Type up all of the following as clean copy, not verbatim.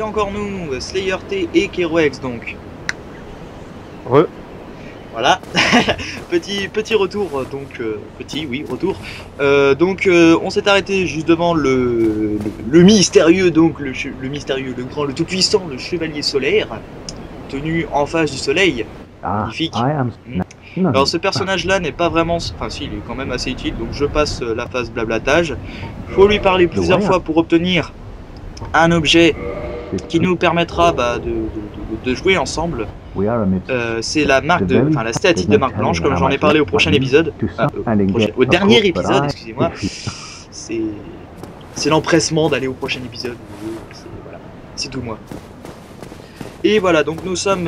encore nous, Slayer T et Keroex donc. Re. Voilà, petit retour, donc petit, oui, retour. On s'est arrêté juste devant le mystérieux, donc le mystérieux, le grand, le tout puissant, le chevalier solaire, tenu en face du soleil. Magnifique. Alors ce personnage-là n'est pas vraiment, enfin si, il est quand même assez utile, donc je passe la phase blablatage. Faut lui parler plusieurs fois pour obtenir un objet qui nous permettra de jouer ensemble. C'est la marque de, enfin la stéatite de marque blanche, comme j'en ai parlé au prochain épisode, au dernier épisode, excusez-moi. C'est l'empressement d'aller au prochain épisode. Voilà, c'est tout moi. Et voilà, donc nous sommes,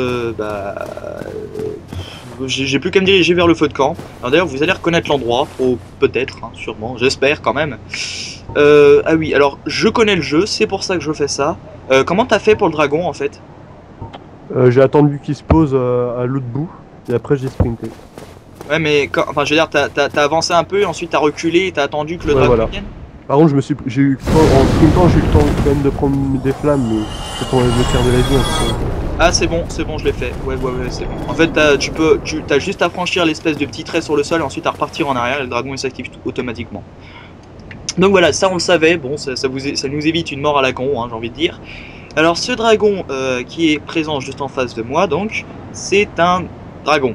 j'ai plus qu'à me diriger vers le feu de camp. Alors d'ailleurs, vous allez reconnaître l'endroit, peut-être, hein, sûrement, j'espère quand même. Ah oui, alors je connais le jeu, c'est pour ça que je fais ça. Comment t'as fait pour le dragon en fait? J'ai attendu qu'il se pose à l'autre bout, et après j'ai sprinté. Ouais, mais enfin, je veux dire, t'as avancé un peu, et ensuite t'as reculé, et t'as attendu que le dragon vienne. Par contre, en sprintant, j'ai eu le temps quand même de prendre des flammes, mais c'est pour me faire de la vie. Hein, ah, c'est bon, je l'ai fait. Ouais, c'est bon. En fait, t'as juste à franchir l'espèce de petit trait sur le sol, et ensuite à repartir en arrière, et le dragon il s'active automatiquement. Donc voilà, ça on le savait, bon, ça nous évite une mort à la con, hein, j'ai envie de dire. Alors ce dragon qui est présent juste en face de moi, donc, c'est un dragon.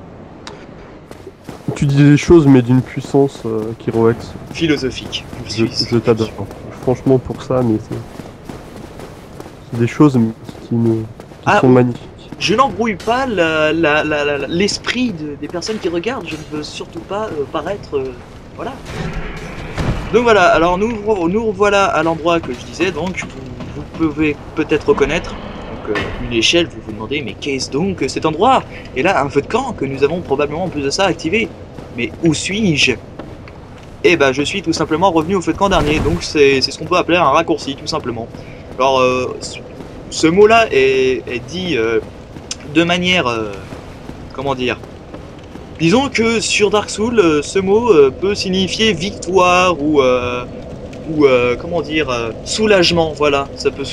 Tu dis des choses, mais d'une puissance Keroex. Philosophique. Je t'adore. Franchement pour ça, mais c'est des choses qui sont magnifiques. Je n'embrouille pas l'esprit des personnes qui regardent, je ne veux surtout pas paraître... voilà. Donc voilà, alors nous voilà à l'endroit que je disais, donc vous pouvez peut-être reconnaître donc, une échelle, vous vous demandez mais qu'est-ce donc cet endroit? Et là un feu de camp que nous avons probablement en plus de ça activé. Mais où suis-je? Eh ben je suis tout simplement revenu au feu de camp dernier, donc c'est ce qu'on peut appeler un raccourci tout simplement. Alors ce mot là est dit de manière, comment dire, disons que sur Dark Souls, ce mot peut signifier victoire ou comment dire, soulagement. Voilà, ça peut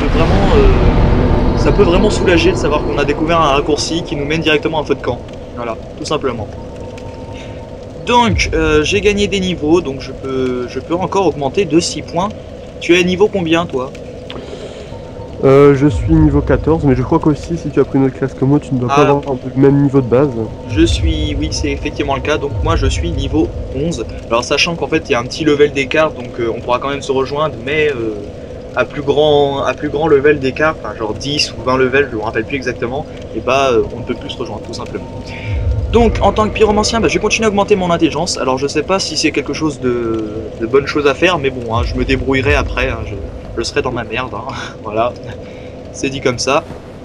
vraiment soulager de savoir qu'on a découvert un raccourci qui nous mène directement à un feu de camp. Voilà, tout simplement. Donc j'ai gagné des niveaux, donc je peux encore augmenter de 6 points. Tu es niveau combien toi? Je suis niveau 14, mais je crois qu'aussi si tu as pris une autre classe que moi, tu ne dois pas avoir le même niveau de base. Oui, c'est effectivement le cas, donc moi je suis niveau 11. Alors sachant qu'en fait il y a un petit level d'écart, donc on pourra quand même se rejoindre, mais à plus grand level d'écart, enfin genre 10 ou 20 levels, je ne me rappelle plus exactement, et on ne peut plus se rejoindre tout simplement. Donc en tant que pyromancien, je vais continuer à augmenter mon intelligence. Alors je sais pas si c'est quelque chose de bonne chose à faire, mais bon, hein, je me débrouillerai après, hein, je serai dans ma merde, hein. Voilà, c'est dit comme ça.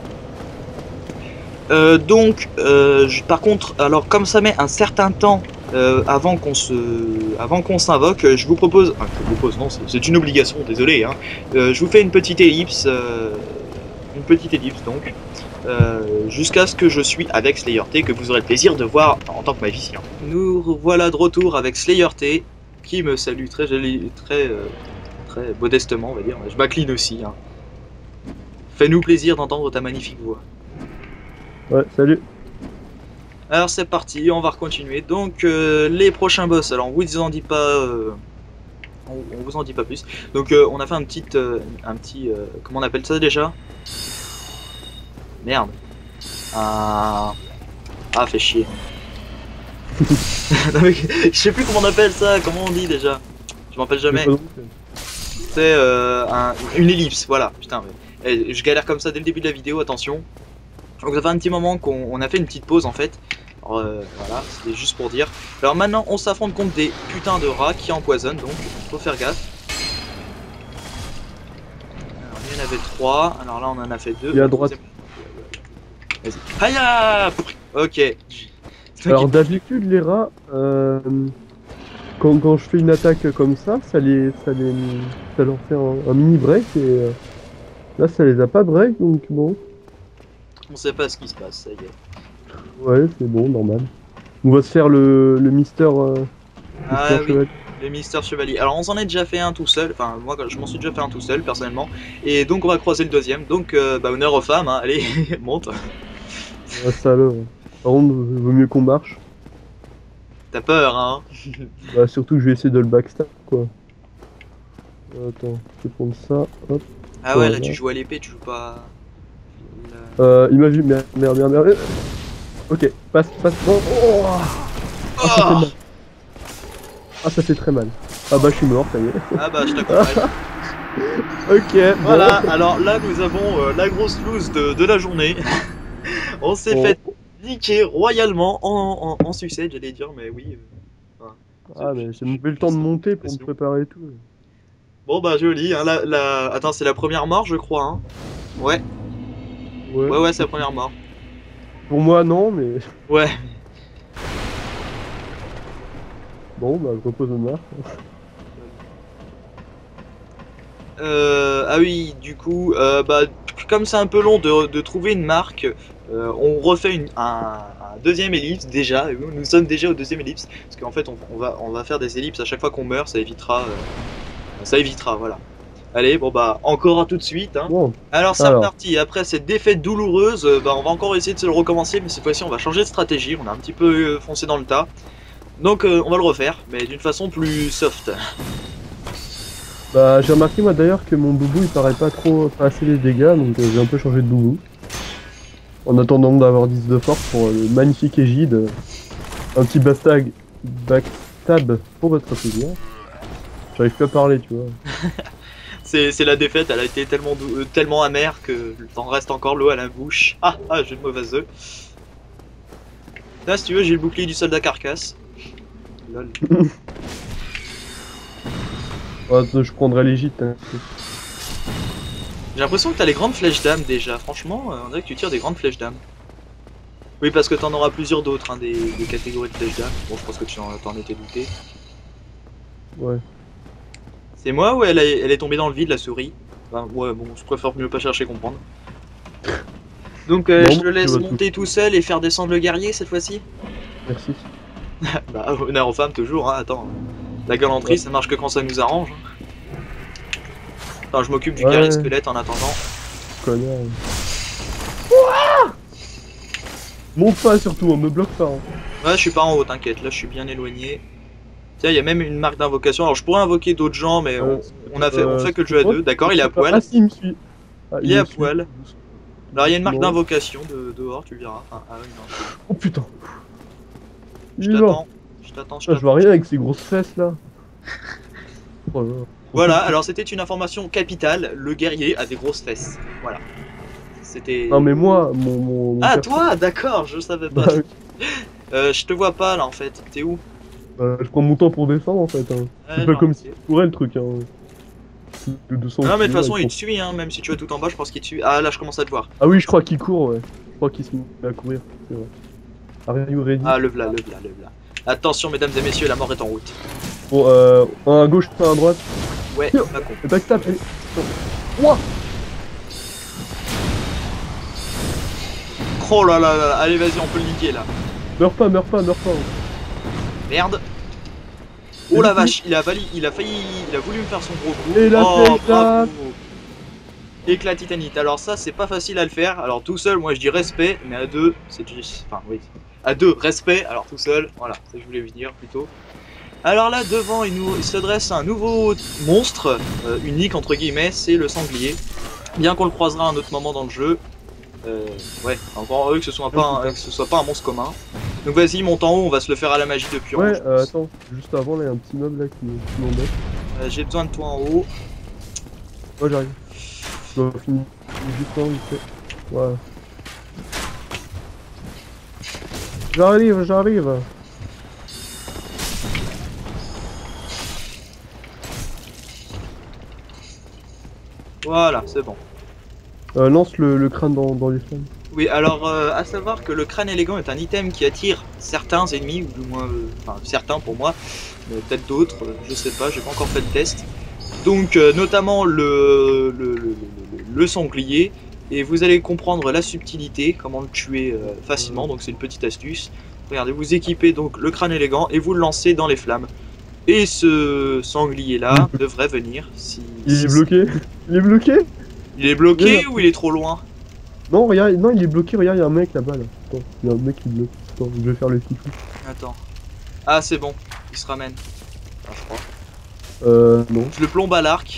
Par contre, alors comme ça met un certain temps avant qu'on s'invoque, je vous propose, enfin je vous propose, non, c'est une obligation, désolé, hein, je vous fais une petite ellipse donc. Jusqu'à ce que je suis avec Slayer T, que vous aurez le plaisir de voir en tant que magicien. Nous voilà de retour avec Slayer T, qui me salue très modestement, on va dire. Je m'incline aussi. Hein. Fais-nous plaisir d'entendre ta magnifique voix. Ouais, salut. Alors c'est parti, on va continuer. Donc les prochains boss, alors on vous en dit pas... on vous en dit pas plus. Donc on a fait un petit... comment on appelle ça déjà? Merde. Ah, fait chier. Non, mais, je sais plus comment on appelle ça, comment on dit déjà. Je m'en rappelle jamais. C'est une ellipse, voilà. Putain, mais, je galère comme ça dès le début de la vidéo, attention. Donc ça fait un petit moment qu'on a fait une petite pause en fait. Alors, voilà, c'était juste pour dire. Alors maintenant, on s'affronte contre des putains de rats qui empoisonnent, donc faut faire gaffe. Alors, il y en avait 3, alors là on en a fait 2. Et à droite. Vas-y. Aïe. Ok. Alors d'habitude les rats, quand je fais une attaque comme ça leur fait un mini break et là ça les a pas break donc bon. On sait pas ce qui se passe, ça y est. Ouais c'est bon, normal. On va se faire le Mister oui, le Mister Chevalier. Alors on s'en est déjà fait un tout seul, enfin moi je m'en suis déjà fait un tout seul personnellement. Et donc on va croiser le deuxième, donc bah, honneur aux femmes, hein. Allez, monte. Ah, salaud. Par contre, vaut mieux qu'on marche. T'as peur, hein? Bah, surtout que je vais essayer de le backstab, quoi. Attends, je vais prendre ça, hop. Ah ouais, là Voilà. tu joues à l'épée, tu joues pas... Il m'a vu, merde, merde, merde, merde. Ok, passe, passe. Oh, oh, ah, ça fait Oh mal. Ah, ça fait très mal. Ah bah, je suis mort, ça y est. Ah bah je t'accompagne. Ok, Voilà, bon. alors là nous avons la grosse loose de la journée. On s'est Bon. fait niquer royalement en sucette, j'allais dire, mais oui. Enfin, Ah, mais j'ai même j'ai pas eu le temps de monter pour me l'impression. préparer et tout. Bon bah joli, hein, attends, c'est la première mort je crois, hein. Ouais, Ouais. ouais, c'est la première mort. Pour moi, non, mais Ouais. bon, bah, je repose au marche. Ah oui, du coup, bah, comme c'est un peu long de trouver une marque, on refait un deuxième ellipse déjà. Nous sommes déjà au deuxième ellipse, parce qu'en fait on va faire des ellipses à chaque fois qu'on meurt, ça évitera, voilà. Allez, bon bah encore à tout de suite, hein. Bon, Alors c'est alors. reparti, après cette défaite douloureuse, bah, on va encore essayer de se le recommencer, mais cette fois-ci on va changer de stratégie, on a un petit peu foncé dans le tas. Donc on va le refaire, mais d'une façon plus soft. Bah, j'ai remarqué, moi, d'ailleurs, que mon boubou, il paraît pas trop passer les dégâts, donc j'ai un peu changé de boubou. En attendant d'avoir 10 de force pour le magnifique égide. Un petit backstab pour votre plaisir. J'arrive plus à parler, tu vois. C'est la défaite, elle a été tellement amère que le temps reste encore l'eau à la bouche. Ah, j'ai de mauvaises œufs. Là, si tu veux, j'ai le bouclier du soldat carcasse. Lol. Ouais, je prendrai l'égide, hein. J'ai l'impression que t'as les grandes flèches d'âme déjà. Franchement, on dirait que tu tires des grandes flèches d'âme. Oui, parce que t'en auras plusieurs d'autres, hein, des catégories de flèches d'âme. Bon, je pense que tu t'en étais douté. Ouais. C'est moi ou elle est tombée dans le vide, la souris? Enfin, ouais, bon, je préfère mieux pas chercher comprendre. Donc, Non, je le tu laisse vas monter tout seul et faire descendre le guerrier cette fois-ci? Merci. Bah, honneur aux femmes toujours, hein, attends. La galanterie, Ouais. ça marche que quand ça nous arrange, hein. Attends, je m'occupe du Ouais, guerrier squelette en attendant. connard. Monte pas surtout, on me bloque pas, hein. Ouais, je suis pas en haut, t'inquiète, là je suis bien éloigné. Tiens, il y a même une marque d'invocation. Alors je pourrais invoquer d'autres gens, mais on fait que le jeu à deux. D'accord, il est à poil. Ah si, il me suit. Ah, Il est me à suit. poil. Alors il y a une marque Doucement. d'invocation dehors, tu le verras. Ah oui, non. Oh putain. Je Il est mort. t'attends. Je t'attends, je Putain, je vois t'attends. rien avec ces grosses fesses là. Oh là là. Voilà, alors c'était une information capitale. Le guerrier a des grosses fesses. Voilà. C'était... Non mais moi, mon Ah, perso- toi, d'accord, je savais pas. Bah, oui. Je te vois pas là en fait. T'es où? Je prends mon temps pour descendre en fait, hein. Ouais, C'est pas j'en comme ai si essayé. je courais le truc, hein. De 200 Non mais de toute façon kilomètres, il te suit, hein, même si tu es tout en bas, je pense qu'il te suit. Ah là je commence à te voir. Ah oui, je crois qu'il court, ouais. Je crois qu'il se met à courir, c'est vrai. Are you ready? Ah le v'là, le v'là, le v'là. Attention mesdames et messieurs, la mort est en route. Bon, un à gauche, un à droite. Ouais, Yo. pas con. Le backstab, allez. Ouah. Oh là là là là, allez vas-y on peut le niquer là. Meurs pas, meurs pas, meurs pas. Merde. Oh la vache, il a voulu me faire son gros coup. Et la Oh flèche bravo. Éclat titanite. Alors ça c'est pas facile à le faire. Alors tout seul moi je dis respect, mais à deux c'est juste... Enfin oui. À deux respect, alors tout seul, voilà, ça je voulais vous dire plutôt. Alors là devant il se dresse un nouveau monstre, unique entre guillemets, c'est le sanglier. Bien qu'on le croisera à un autre moment dans le jeu. Ouais, encore heureux que ce soit pas un monstre commun. Donc vas-y, monte en haut, on va se le faire à la magie de Puron. Ouais, attends, juste avant, là, il y a un petit mob là qui m'embête. J'ai besoin de toi en haut. Ouais, j'arrive. Je dois finir juste en vite fait. Voilà. J'arrive, j'arrive. Voilà, c'est bon. Lance le crâne dans les flammes. Oui, alors à savoir que le crâne élégant est un item qui attire certains ennemis, ou du moins, enfin certains pour moi, mais peut-être d'autres, je sais pas, j'ai pas encore fait le test. Donc notamment le sanglier, et vous allez comprendre la subtilité, comment le tuer facilement, donc c'est une petite astuce. Regardez, vous équipez donc le crâne élégant et vous le lancez dans les flammes. Et ce sanglier là devrait venir si... Il est bloqué. Il est bloqué. Il est bloqué Oui. ou il est trop loin? Non, regarde, non, il est bloqué, regarde, il y a un mec là-bas là. Attends, il y a un mec qui bloque. Attends, je vais faire le fifou. Attends. Ah c'est bon, il se ramène. Ah, je crois. Non. Je le plombe à l'arc.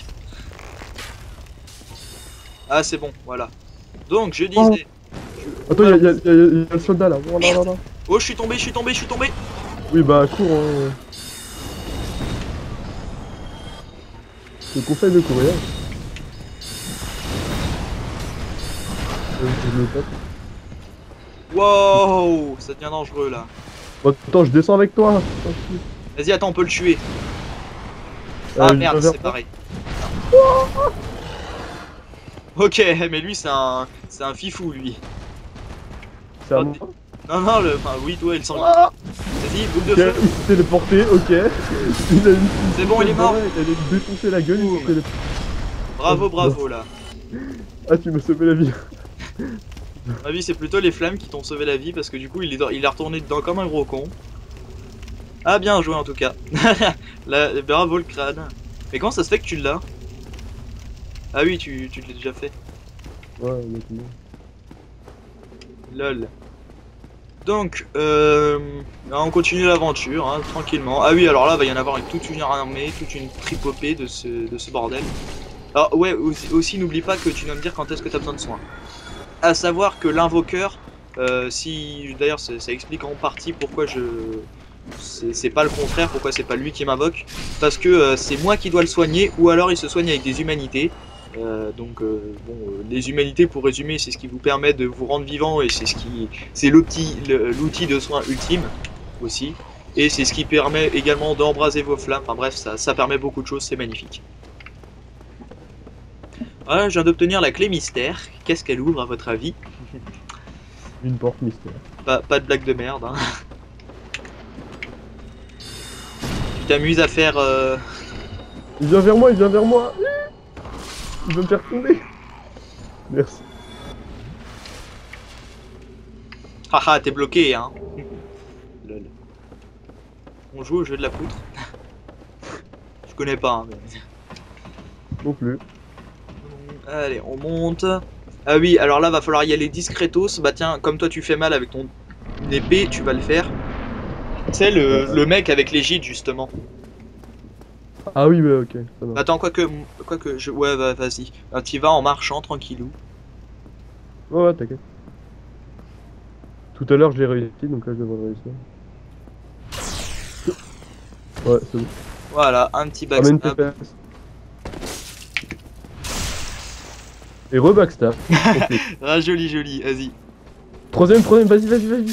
Ah c'est bon, voilà. Donc je disais... Attends, il y a le soldat là. Oh, là, là, là. Oh je suis tombé, je suis tombé, je suis tombé. Oui, bah, cours. Hein. Je te conseille de courir. Je le tape. Wow, ça devient dangereux là. Bon, attends, je descends avec toi. Vas-y, attends, on peut le tuer. Ah je merde, viens vers c'est toi. pareil. Ok, mais lui c'est un fifou lui. C'est à Oh, moi. Non, non, enfin oui, toi, il semble. Ah, Vas-y, boule de ok, feu. il s'est téléporté, ok. Il a une... C'est bon, il est mort. Il allait me défoncer la gueule, il Boum. s'est téléporté. Bravo, bravo là. Ah, tu m'as sauvé la vie. À ma vie, c'est plutôt les flammes qui t'ont sauvé la vie parce que du coup, il est retourné dedans comme un gros con. Ah, bien joué en tout cas. Là, bravo le crâne. Mais comment ça se fait que tu l'as? Ah oui, tu l'as déjà fait. Ouais, honnêtement. Lol. Donc, on continue l'aventure, hein, tranquillement. Ah oui, alors là, va y en avoir toute une armée, toute une tripopée de ce bordel. Alors, ouais, aussi n'oublie pas que tu dois me dire quand est-ce que tu as besoin de soins. À savoir que l'invoqueur, d'ailleurs, ça explique en partie pourquoi c'est pas le contraire, pourquoi c'est pas lui qui m'invoque. Parce que c'est moi qui dois le soigner, ou alors il se soigne avec des humanités. Les humanités, pour résumer, c'est ce qui vous permet de vous rendre vivant et c'est l'outil de soin ultime aussi. Et c'est ce qui permet également d'embraser vos flammes. Enfin bref, ça permet beaucoup de choses, c'est magnifique. Voilà, je viens d'obtenir la clé mystère. Qu'est-ce qu'elle ouvre à votre avis? Une porte mystère. Pas de blague de merde. Hein. Tu t'amuses à faire... Il vient vers moi, il vient vers moi. Il veut me faire tomber. Merci. Haha, t'es bloqué, hein. Lol. On joue au jeu de la poutre. Je connais pas, hein, mais... Non plus. Allez, on monte. Ah oui, alors là, va falloir y aller discretos. Bah tiens, comme toi tu fais mal avec ton épée, tu vas le faire. Tu sais, le mec avec les gîtes, justement. Ah oui, ouais, ok. Ça va. Attends, quoique ouais, vas-y. Tu vas en marchant, tranquillou. Ouais, t'inquiète. Tout à l'heure, je l'ai réussi, donc là, je devrais réussir. Ouais, c'est bon. Voilà, un petit Ramène backstab. TPS. Et re-backstab. Ok. Ah, joli, joli, vas-y. Troisième, vas-y, vas-y, vas-y.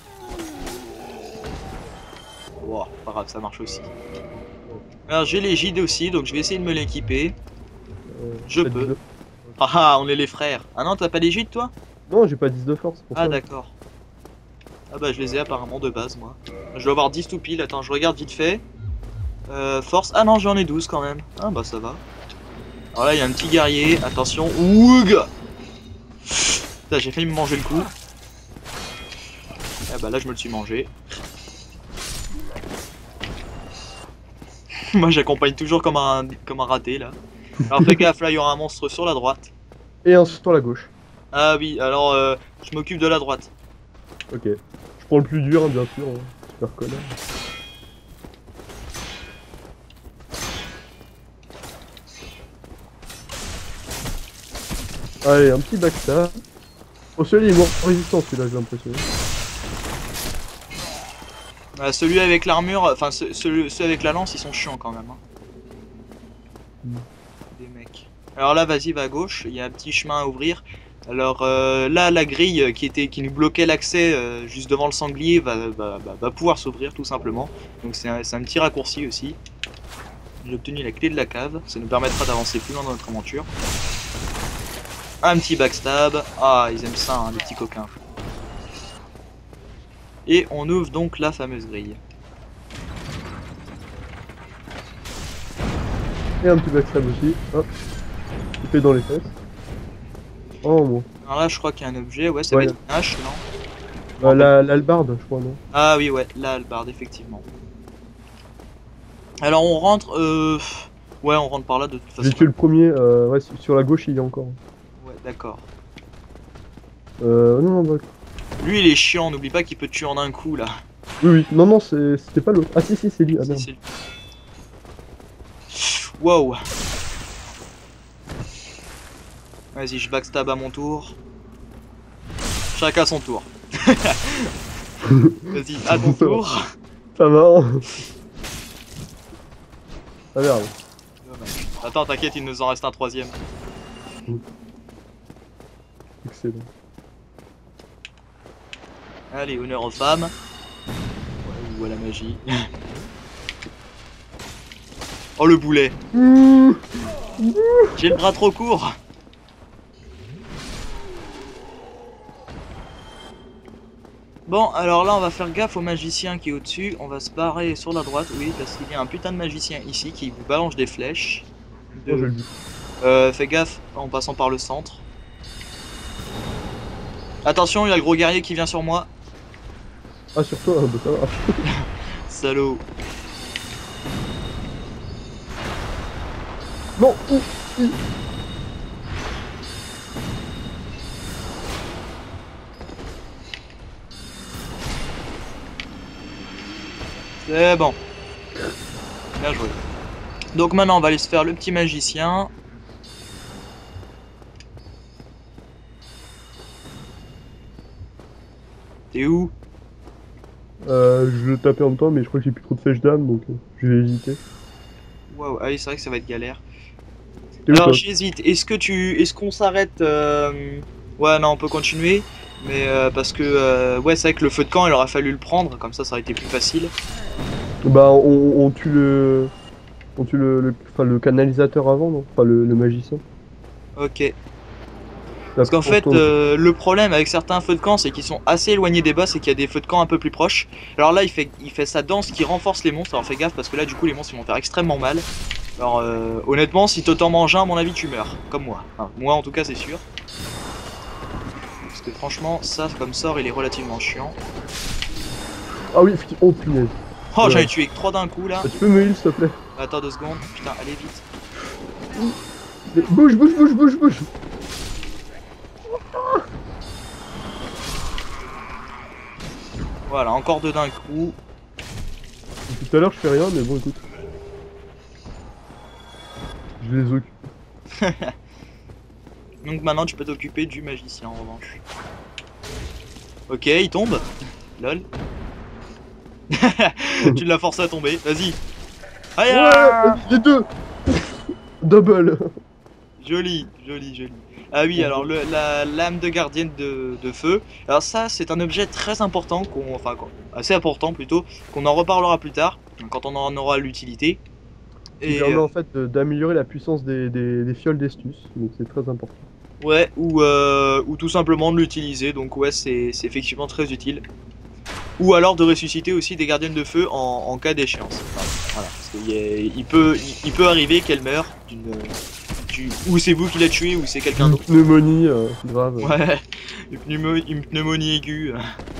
Wow, pas grave, ça marche aussi. Alors j'ai les gîtes aussi, donc je vais essayer de me l'équiper. Je Pas peux. 10 de- Ah ah, on est les frères. Ah non, t'as pas les gîtes toi? Non, j'ai pas 10 de force. Pour Ah ça. d'accord. Ah bah je les ai apparemment de base moi. Je dois avoir 10 tout pile, attends, je regarde vite fait. Force, ah non j'en ai 12 quand même. Ah bah ça va. Alors là il y a un petit guerrier, attention. Ouga. Putain, j'ai failli me manger le coup. Ah bah là je me le suis mangé. Moi j'accompagne toujours comme un raté là. Alors fais gaffe, là il y aura un monstre sur la droite. Et un sur la gauche. Ah oui, alors je m'occupe de la droite. Ok. Je prends le plus dur, hein, bien sûr. Hein. Super connard. Allez, un petit backstab. Oh, celui-là, il est mort résistant, celui-là, j'ai l'impression. Celui avec l'armure, enfin ceux avec la lance, ils sont chiants quand même. Hein. Des mecs. Alors là, vas-y, va à gauche, il y a un petit chemin à ouvrir. Alors là, la grille qui nous bloquait l'accès juste devant le sanglier va pouvoir s'ouvrir tout simplement. Donc c'est un petit raccourci aussi. J'ai obtenu la clé de la cave, ça nous permettra d'avancer plus loin dans notre aventure. Un petit backstab, ah ils aiment ça hein, les petits coquins. Et on ouvre donc la fameuse grille. Et un petit backstab aussi. Hop. Épée dans les fesses. Oh, bon. Alors là, je crois qu'il y a un objet, ouais, ça Ouais, va être une hache, non? L'albarde, je crois, non? Ah oui, ouais, là, le barde, effectivement. Alors on rentre, ouais, on rentre par là de toute J'ai façon. tué le premier, ouais, sur la gauche il y a encore. Ouais, d'accord. Non, non, bah, Lui il est chiant, n'oublie pas qu'il peut te tuer en un coup là. oui, oui, non, non, c'était pas l'autre. Ah si, si, c'est lui, ah Si, merde. c'est lui. Wow. Vas-y, je backstab à mon tour. Chacun son tour. Vas-y, à ton tour. Ça va. Ah merde. Dommage. Attends, t'inquiète, il nous en reste un troisième. Excellent. Allez, honneur aux femmes. Ouais, ou à la magie. Oh le boulet. J'ai le bras trop court. Bon, alors là, on va faire gaffe au magicien qui est au-dessus. On va se barrer sur la droite, oui, parce qu'il y a un putain de magicien ici qui vous balance des flèches. Oh, j'ai le but. Fais gaffe en passant par le centre. Attention, il y a le gros guerrier qui vient sur moi. Ah, sur toi, bah ça va. Salaud. Non, C'est bon. Bien joué. Donc maintenant, on va aller se faire le petit magicien. T'es où? Je le tapais en même temps, mais je crois que j'ai plus trop de flèches d'âme, donc je vais hésiter. Waouh, ah oui, c'est vrai que ça va être galère. T'es où, Alors toi? j'hésite. Est-ce qu'on s'arrête Ouais, non, on peut continuer. Mais parce que ouais, c'est vrai que le feu de camp, il aura fallu le prendre. Comme ça aurait été plus facile. Bah, on tue le... On tue enfin, le canalisateur avant, non? Enfin, le magicien. Ok. Parce qu'en Après, on fait, retourne. le problème avec certains feux de camp, c'est qu'ils sont assez éloignés des bas, c'est qu'il y a des feux de camp un peu plus proches. Alors là, il fait sa danse qui renforce les monstres. Alors fais gaffe parce que là, du coup, les monstres ils vont faire extrêmement mal. Alors honnêtement, si t'en manges un, à mon avis, tu meurs. Comme moi. Enfin, moi, en tout cas, c'est sûr. Parce que franchement, ça, comme sort, il est relativement chiant. Ah oui, effectivement, oh punaise. Oh, Ouais. j'en ai tué que 3 d'un coup là. Tu peux me heal, s'il te plaît? Attends 2 secondes. Putain, allez vite. Bouge, bouge, bouge, bouge, bouge. Voilà, encore 2 d'un coup. Tout à l'heure, je fais rien, mais bon, écoute. Je les occupe. Donc maintenant, tu peux t'occuper du magicien en revanche. Ok, il tombe. Lol. Tu l'as forcé à tomber. Vas-y. Aïe, Ouais, les deux. Double. Joli, joli, joli. Ah oui, alors la lame de gardienne de feu. Alors ça, c'est un objet très important, assez important plutôt, qu'on en reparlera plus tard, quand on en aura l'utilité. Qui Et permet en fait d'améliorer la puissance des fioles d'estus, donc c'est très important. ouais, ou tout simplement de l'utiliser. Donc ouais, c'est effectivement très utile. Ou alors de ressusciter aussi des gardiennes de feu en cas d'échéance. Enfin, voilà, parce il peut arriver qu'elle meure ou c'est vous qui l'a tué ou c'est quelqu'un Une d'autre. pneumonie, grave. Ouais, une pneumonie aiguë.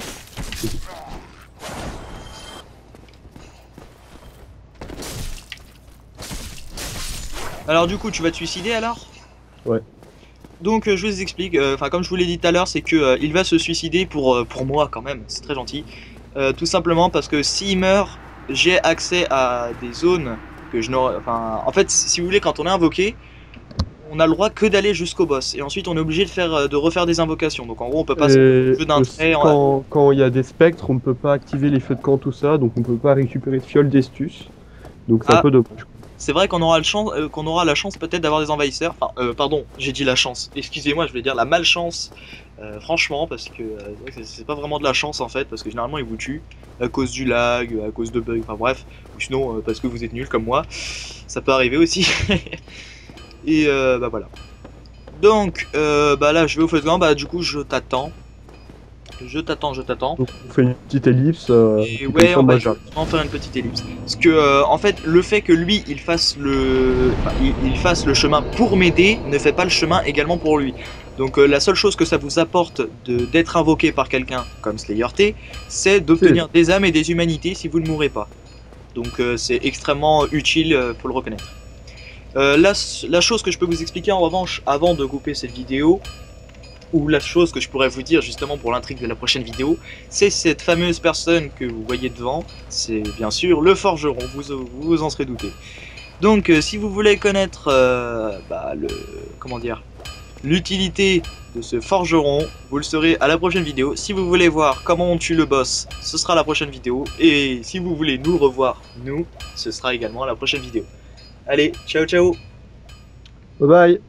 Alors du coup, tu vas te suicider alors? Ouais. Donc je vous explique, enfin comme je vous l'ai dit tout à l'heure, c'est que il va se suicider pour moi quand même, c'est très gentil. Tout simplement parce que s'il meurt, j'ai accès à des zones que je n'aurais... Enfin, en fait, si vous voulez, quand on est invoqué, on a le droit que d'aller jusqu'au boss. Et ensuite, on est obligé de refaire des invocations. Donc en gros, on peut pas se jeu d'un aussi, trait. quand il y a des spectres, on ne peut pas activer les feux de camp, tout ça, donc on peut pas récupérer de fioles d'estus. Donc c'est un Ah. peu dommage. C'est vrai qu'on aura, qu'on aura la chance peut-être d'avoir des envahisseurs. Enfin, pardon, j'ai dit la chance. Excusez-moi, je voulais dire la malchance. Franchement, parce que c'est pas vraiment de la chance en fait, parce que généralement ils vous tuent à cause du lag, à cause de bugs, enfin bref. Ou sinon parce que vous êtes nuls comme moi. Ça peut arriver aussi. Et bah voilà. Donc, bah là je vais au feu de camp, bah du coup je t'attends. Je t'attends. Donc on fait une petite ellipse. Et puis ouais, comme on ça, va j'arrive. justement faire une petite ellipse. Parce que, en fait, le fait que lui, il fasse il fasse le chemin pour m'aider, ne fait pas le chemin également pour lui. Donc, la seule chose que ça vous apporte d'être invoqué par quelqu'un comme Slayer T, c'est d'obtenir des âmes et des humanités si vous ne mourrez pas. donc c'est extrêmement utile, faut le reconnaître. La chose que je peux vous expliquer en revanche avant de couper cette vidéo, ou la chose que je pourrais vous dire justement pour l'intrigue de la prochaine vidéo, c'est cette fameuse personne que vous voyez devant, c'est bien sûr le forgeron, vous en serez douté. Donc si vous voulez connaître l'utilité de ce forgeron, vous le saurez à la prochaine vidéo. Si vous voulez voir comment on tue le boss, ce sera la prochaine vidéo. Et si vous voulez nous revoir, ce sera également la prochaine vidéo. Allez, ciao ciao. Bye bye.